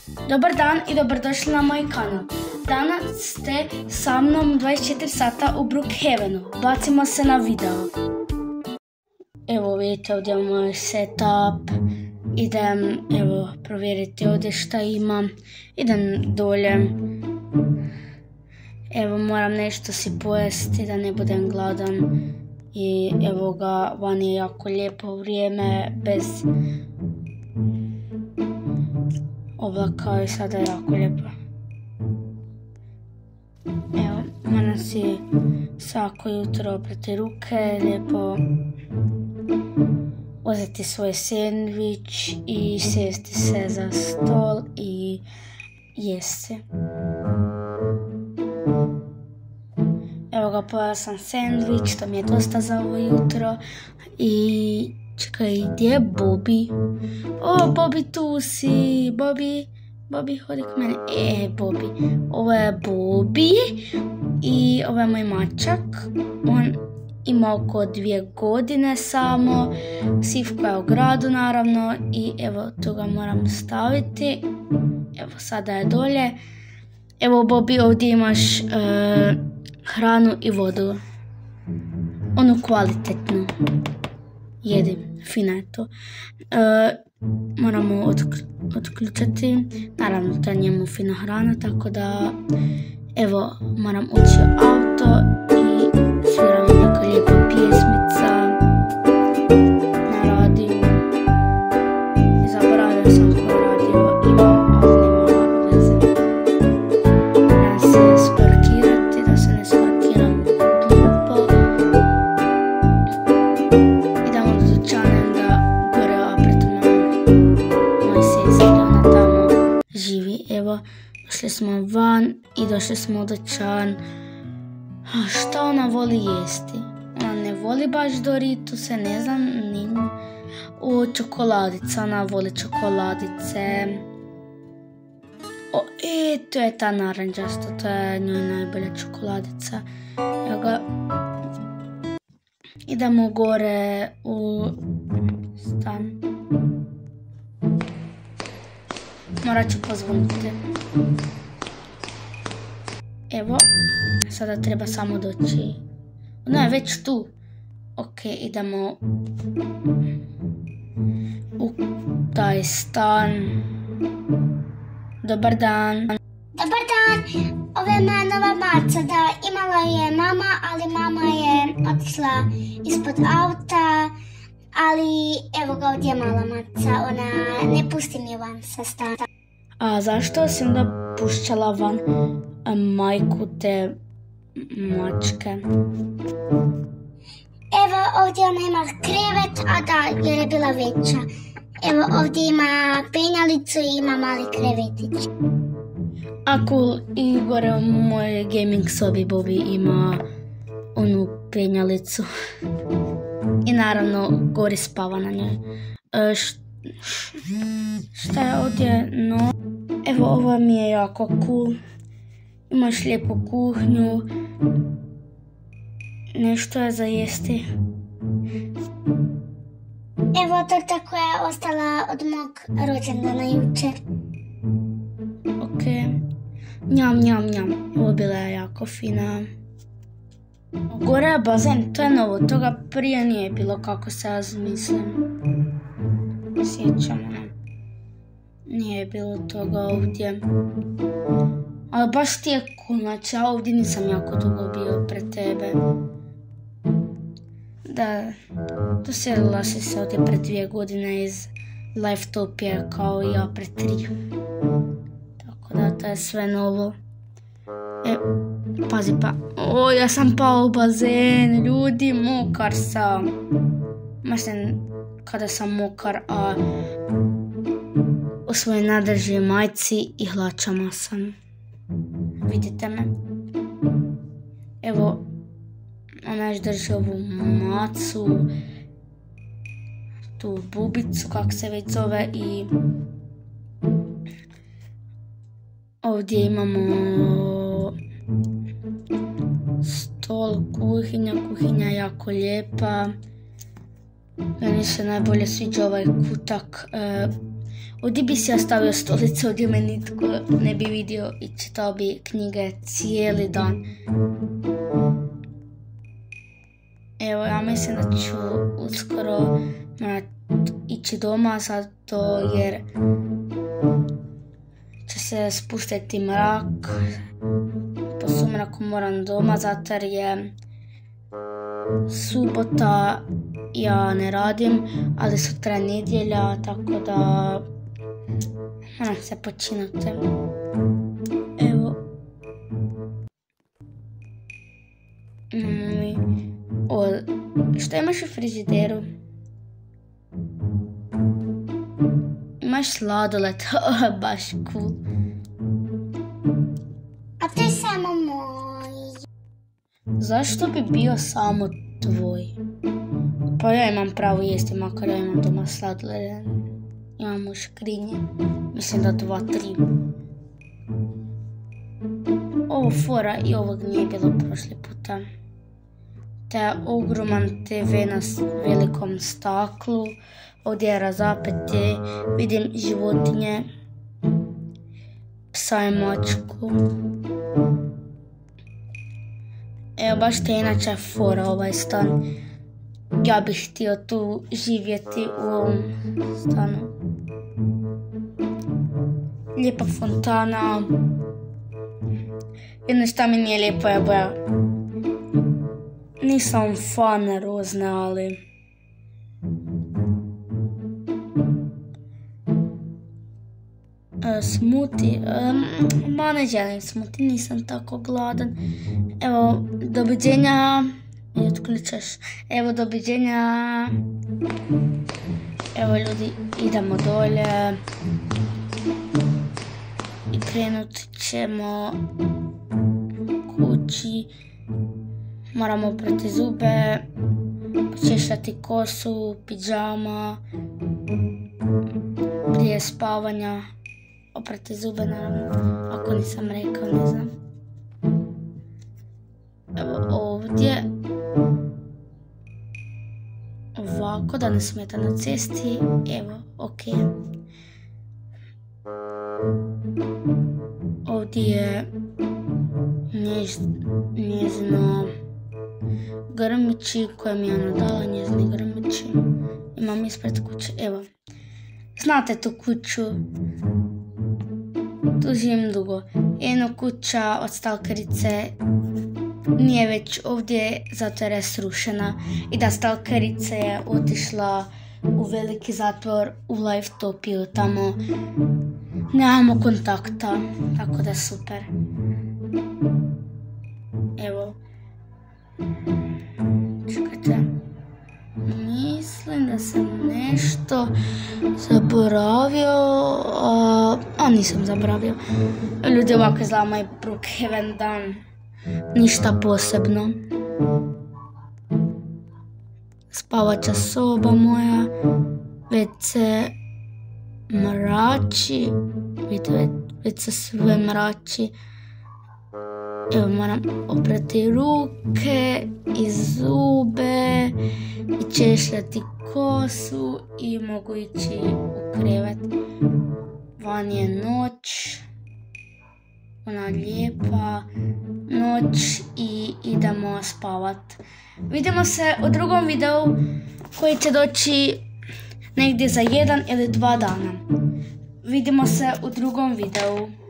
Dobar dan i dobrodošli na moj kanal. Danas ste sa mnom 24 sata u Brookhavenu. Bacimo se na video. Evo vidite ovdje moj setup. Idem provjeriti ovdje šta imam. Idem dolje. Evo moram nešto si pojesti da ne budem gladan. I evo ga, van je jako lijepo vrijeme bez oblaka i sada je jako lijepo. Evo, moram si svako jutro oprati ruke, lijepo uzeti svoj sendvič i sjesti se za stol i jesti. Evo ga, pojela sam sendvič, to mi je dosta za ovo jutro. I čekaj, gdje je Bobby? O, Bobby, tu si. Bobby, hodi k meni. Bobby. Ovo je Bobby i ovo je moj mačak. On ima oko 2 godine samo. Sivko je u gradu naravno i evo tu ga moram staviti. Evo sada je dolje. Evo Bobby, ovdje imaš hranu i vodu. Onu kvalitetnu. Jedi, fina je to. Moramo otključati. Naravno, to je njemu fina hrana, tako da evo, moram ući u auto i svira mi neka lijepa pjesmica na radiju. Zaboravio sam koji radio imam, ali nema veze. Moram se sparkirati, da se ne sparkiram glupo. Idemo do dućana da gore u apartmanu moj sestri, ona tamo živi. Evo, došli smo van i došli smo u dućan. Šta ona voli jesti? Ona ne voli baš Doritose, ne znam ni. Čokoladica, ona voli čokoladice. To je ta naranđasta, to je njoj najbolja čokoladica. Evo ga. Idemo gore u stan. Morat ću pozvoniti. Evo, sada treba samo doći. Ona je već tu. Ok, idemo u taj stan. Dobar dan. Dobar dan, ovo je moja nova maca, da imala je mama, ali mama je otišla ispod auta, ali evo ga ovdje je mala maca, ona ne pusti mi van sa stana. A zašto si onda pušćala van majku te mačke? Evo ovdje ona ima krevet, a da, jer je bila veća. Evo ovdje ima penjalicu i ima mali krevetić. A cool, i gore u mojoj gaming sobi Bobby ima onu penjalicu. I naravno gori spava na njoj. Šta je ovdje? No, evo ovo mi je jako cool. Imaš lijepu kuhnju. Nešto je za jesti. Evo torta koja je ostala od mog rođendana jučer. Ok. Njam. Ovo bila je jako fina. Gore je bazen, to je novo. Toga prije nije bilo, kako se ja mislim. Sjećamo nam. Nije bilo toga ovdje. Ali baš ti je cool, znači ja ovdje nisam jako dugo bio pred tebe. Da, doselila si se ovdje pred 2 godine iz Lifetopije kao i ja pred 3. Tako da to je sve novo. Pazi pa. Ja sam pao u bazen, ljudi, mokar sam. Mislim, kada sam mokar, a u svojoj nadržaj majci i hlačama sam. Vidite me? Evo, ona još drži ovu macu, tu bubicu, kako se već zove, i ovdje imamo stol, kuhinja je jako lijepa. Meni se najbolje sviđa ovaj kutak. Ovdje bi si ostavio stolicu, ovdje me nitko ne bi vidio i čitao bi knjige cijeli dan. Evo, ja mislim da ću uskoro ići doma zato jer će se spustiti mrak. Po sumraku moram doma zato jer je subota, ja ne radim, ali sutra je nedjelja, tako da moram se počinuti. Evo. Što imaš u frižideru? Imaš sladoled, baš cool. A to je samo moj. Zašto bi bio samo tvoj? Pa ja imam pravo jesti, makar ja imam doma sladoled. Imam u škrinji, mislim da 2-3. Ovo fora i ovog nije bilo prošli puta. Te ogroman TV na velikom staklu, ovdje je razapeti, vidim životinje, psa i mačku. Evo baš te inače fora ovaj stan. Ja bih htio tu živjeti u ovom stanu. Lijepa fontana. Jedno šta mi nije lijepo je boja. Nisam fan rozne, ali smuti, ma ne želim smuti, nisam tako gladan. Evo, doviđenja. I otključaš. Evo, doviđenja. Evo ljudi, idemo dolje i krenut ćemo kući. Moramo oprati zube, počešljati kosu, pidžama, prije spavanja, oprati zube naravno, ako nisam rekao, ne znam. Evo ovdje, ovako da ne smeta na cesti, evo, ok. Ovdje je njezino grmići koje mi je ona dala, njezini grmići. Imam ispred kuće, evo. Znate tu kuću? Tu živim dugo. Jedno kuća od stalkerice nije već ovdje zato jer je srušena. I da stalkerica je otišla u veliki zatvor u Lifetopiju. Tamo nemamo kontakta, tako da super. Evo. Čekajte. Mislim da sam nešto zaboravio, a nisam zaboravio. Ljudi, ovako izgleda moj Brookhaven dan. Ništa posebno. Spavača soba moja. Već se mrači. Vidite, već se sve mrači. Evo, moram oprati ruke i zube i češljati kosu i mogu ići u krevet. Van je noć, ona lijepa noć i idemo spavat. Vidimo se u drugom videu koji će doći negdje za 1 ili 2 dana. Vidimo se u drugom videu.